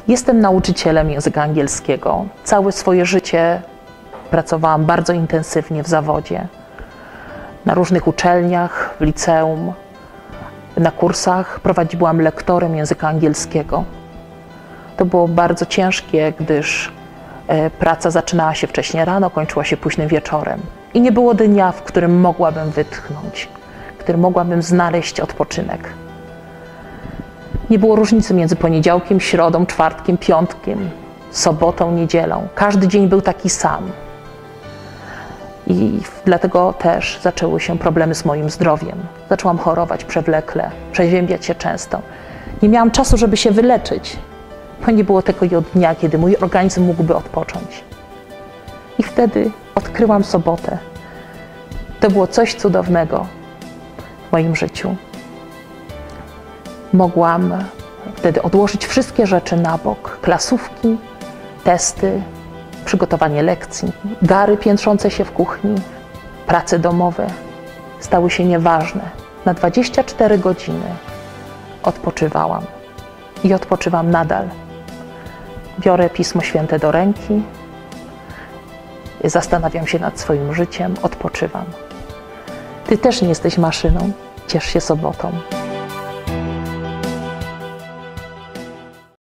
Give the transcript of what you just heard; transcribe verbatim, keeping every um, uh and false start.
Jestem nauczycielem języka angielskiego. Całe swoje życie pracowałam bardzo intensywnie w zawodzie. Na różnych uczelniach, w liceum, na kursach prowadziłam lektorem języka angielskiego. To było bardzo ciężkie, gdyż praca zaczynała się wcześnie rano, kończyła się późnym wieczorem. I nie było dnia, w którym mogłabym wytchnąć, w którym mogłabym znaleźć odpoczynek. Nie było różnicy między poniedziałkiem, środą, czwartkiem, piątkiem, sobotą, niedzielą. Każdy dzień był taki sam. I dlatego też zaczęły się problemy z moim zdrowiem. Zaczęłam chorować przewlekle, przeziębiać się często. Nie miałam czasu, żeby się wyleczyć, bo nie było tego dnia, kiedy mój organizm mógłby odpocząć. I wtedy odkryłam sobotę. To było coś cudownego w moim życiu. Mogłam wtedy odłożyć wszystkie rzeczy na bok. Klasówki, testy, przygotowanie lekcji, gary piętrzące się w kuchni, prace domowe stały się nieważne. Na dwadzieścia cztery godziny odpoczywałam i odpoczywam nadal. Biorę Pismo Święte do ręki, zastanawiam się nad swoim życiem, odpoczywam. Ty też nie jesteś maszyną, ciesz się sobotą.